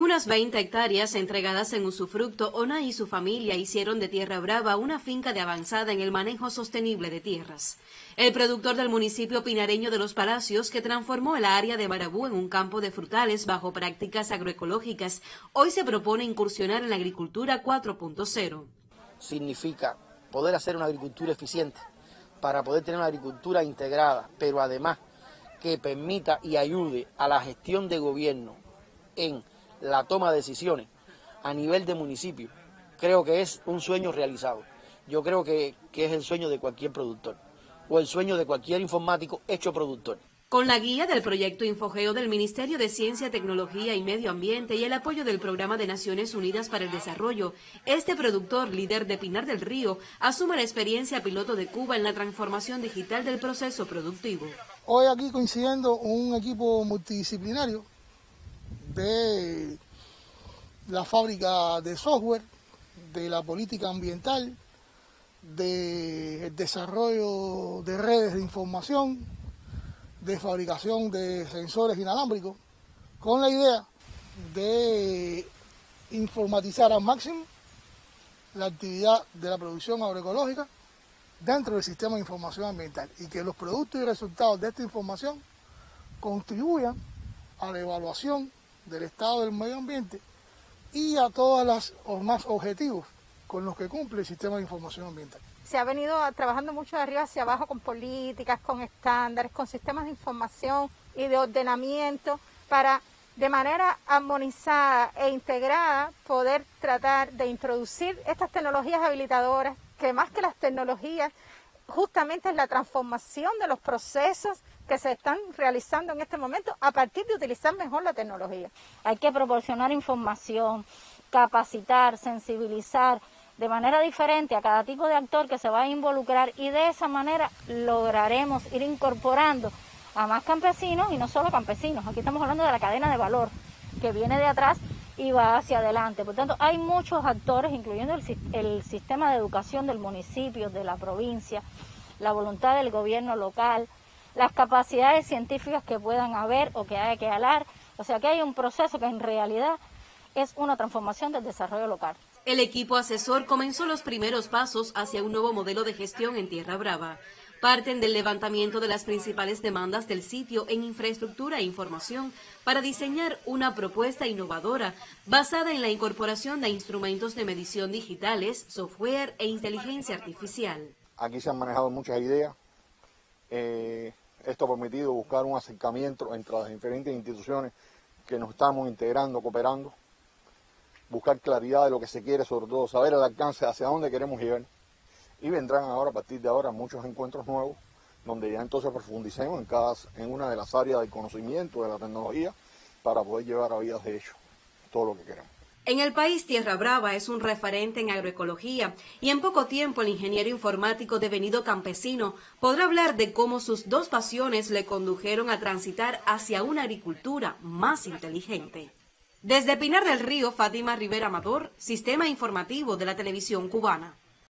Unas 20 hectáreas entregadas en usufructo, Ona y su familia hicieron de Tierra Brava una finca de avanzada en el manejo sostenible de tierras. El productor del municipio pinareño de Los Palacios, que transformó el área de Barabú en un campo de frutales bajo prácticas agroecológicas, hoy se propone incursionar en la agricultura 4.0. Significa poder hacer una agricultura eficiente, para poder tener una agricultura integrada, pero además que permita y ayude a la gestión de gobierno en la toma de decisiones a nivel de municipio. Creo que es un sueño realizado. Yo creo que es el sueño de cualquier productor o el sueño de cualquier informático hecho productor. Con la guía del proyecto Infogeo del Ministerio de Ciencia, Tecnología y Medio Ambiente y el apoyo del Programa de Naciones Unidas para el Desarrollo, este productor, líder de Pinar del Río, asume la experiencia piloto de Cuba en la transformación digital del proceso productivo. Hoy aquí coincidiendo un equipo multidisciplinario de la fábrica de software, de la política ambiental, del desarrollo de redes de información, de fabricación de sensores inalámbricos, con la idea de informatizar al máximo la actividad de la producción agroecológica dentro del sistema de información ambiental y que los productos y resultados de esta información contribuyan a la evaluación del estado del medio ambiente y a todos los más objetivos con los que cumple el sistema de información ambiental. Se ha venido trabajando mucho de arriba hacia abajo con políticas, con estándares, con sistemas de información y de ordenamiento para, de manera armonizada e integrada, poder tratar de introducir estas tecnologías habilitadoras, que más que las tecnologías, justamente es la transformación de los procesos que se están realizando en este momento a partir de utilizar mejor la tecnología. Hay que proporcionar información, capacitar, sensibilizar de manera diferente a cada tipo de actor que se va a involucrar y de esa manera lograremos ir incorporando a más campesinos y no solo campesinos. Aquí estamos hablando de la cadena de valor que viene de atrás y va hacia adelante. Por tanto, hay muchos actores, incluyendo el sistema de educación del municipio, de la provincia, la voluntad del gobierno local, las capacidades científicas que puedan haber o que haya que alar. O sea que hay un proceso que en realidad es una transformación del desarrollo local. El equipo asesor comenzó los primeros pasos hacia un nuevo modelo de gestión en Tierra Brava. Parten del levantamiento de las principales demandas del sitio en infraestructura e información para diseñar una propuesta innovadora basada en la incorporación de instrumentos de medición digitales, software e inteligencia artificial. Aquí se han manejado muchas ideas. Esto ha permitido buscar un acercamiento entre las diferentes instituciones que nos estamos integrando, cooperando, buscar claridad de lo que se quiere, sobre todo saber el alcance hacia dónde queremos llegar. Y vendrán ahora, a partir de ahora, muchos encuentros nuevos, donde ya entonces profundicemos en una de las áreas del conocimiento, de la tecnología, para poder llevar a vidas de hecho todo lo que queremos. En el país, Tierra Brava es un referente en agroecología y en poco tiempo el ingeniero informático devenido campesino podrá hablar de cómo sus dos pasiones le condujeron a transitar hacia una agricultura más inteligente. Desde Pinar del Río, Fátima Rivera Amador, Sistema Informativo de la Televisión Cubana.